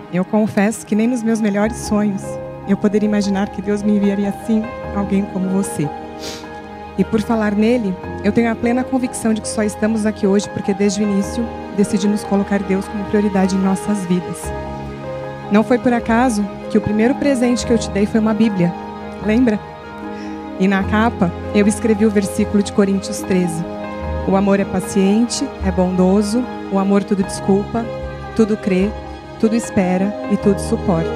eu confesso que nem nos meus melhores sonhos eu poderia imaginar que Deus me enviaria assim alguém como você. E por falar nele, eu tenho a plena convicção de que só estamos aqui hoje porque desde o início decidimos colocar Deus como prioridade em nossas vidas. Não foi por acaso que o primeiro presente que eu te dei foi uma Bíblia, lembra? E na capa eu escrevi o versículo de Coríntios 13. O amor é paciente, é bondoso, o amor tudo desculpa, tudo crê, tudo espera e tudo suporta.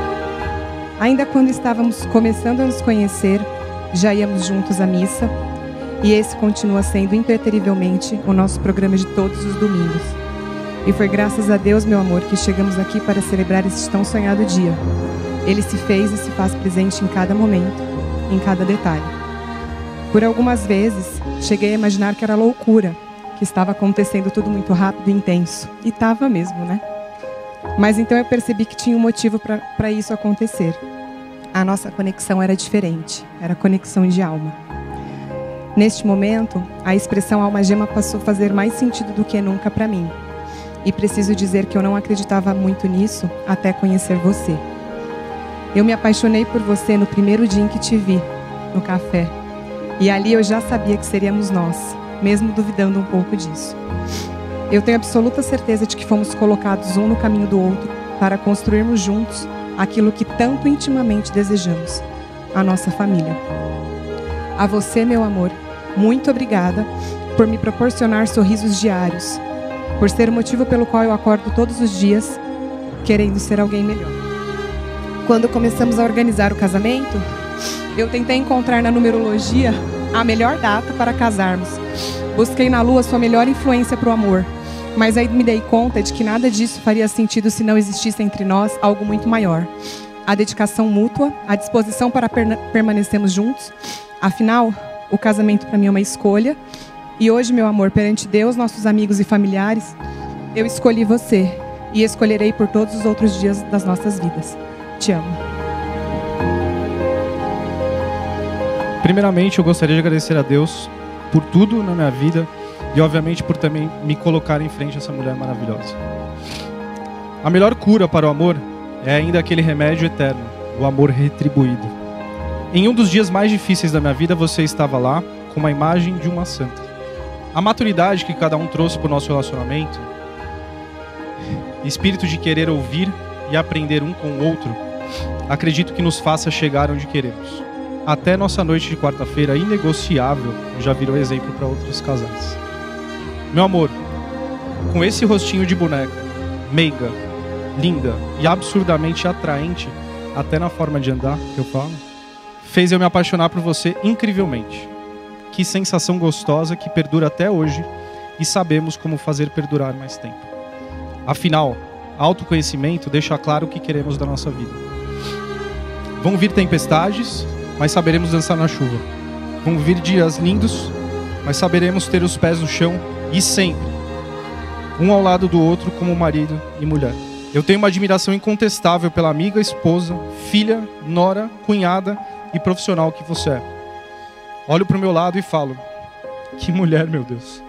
Ainda quando estávamos começando a nos conhecer, já íamos juntos à missa, e esse continua sendo impreterivelmente o nosso programa de todos os domingos. E foi graças a Deus, meu amor, que chegamos aqui para celebrar esse tão sonhado dia. Ele se fez e se faz presente em cada momento, em cada detalhe. Por algumas vezes, cheguei a imaginar que era loucura, que estava acontecendo tudo muito rápido e intenso. E estava mesmo, né? Mas então eu percebi que tinha um motivo para isso acontecer. A nossa conexão era diferente, era conexão de alma. Neste momento, a expressão alma gêmea passou a fazer mais sentido do que nunca para mim. E preciso dizer que eu não acreditava muito nisso até conhecer você. Eu me apaixonei por você no primeiro dia em que te vi, no café. E ali eu já sabia que seríamos nós, mesmo duvidando um pouco disso. Eu tenho absoluta certeza de que fomos colocados um no caminho do outro para construirmos juntos aquilo que tanto intimamente desejamos, a nossa família. A você, meu amor, muito obrigada por me proporcionar sorrisos diários, por ser o motivo pelo qual eu acordo todos os dias querendo ser alguém melhor. Quando começamos a organizar o casamento, eu tentei encontrar na numerologia a melhor data para casarmos. Busquei na lua sua melhor influência para o amor. Mas aí me dei conta de que nada disso faria sentido se não existisse entre nós algo muito maior. A dedicação mútua, a disposição para permanecermos juntos. Afinal, o casamento para mim é uma escolha. E hoje, meu amor, perante Deus, nossos amigos e familiares, eu escolhi você e escolherei por todos os outros dias das nossas vidas. Te amo. Primeiramente, eu gostaria de agradecer a Deus por tudo na minha vida e, obviamente, por também me colocar em frente a essa mulher maravilhosa. A melhor cura para o amor é ainda aquele remédio eterno, o amor retribuído. Em um dos dias mais difíceis da minha vida, você estava lá com uma imagem de uma santa. A maturidade que cada um trouxe para o nosso relacionamento, espírito de querer ouvir e aprender um com o outro, acredito que nos faça chegar onde queremos. Até nossa noite de quarta-feira inegociável já virou exemplo para outros casais. Meu amor, com esse rostinho de boneca, meiga, linda e absurdamente atraente, até na forma de andar que eu falo, fez eu me apaixonar por você incrivelmente. Que sensação gostosa que perdura até hoje e sabemos como fazer perdurar mais tempo. Afinal, autoconhecimento deixa claro o que queremos da nossa vida. Vão vir tempestades, mas saberemos dançar na chuva. Vão vir dias lindos, mas saberemos ter os pés no chão e sempre, um ao lado do outro como marido e mulher. Eu tenho uma admiração incontestável pela amiga, esposa, filha, nora, cunhada e profissional que você é. Olho para o meu lado e falo, que mulher, meu Deus.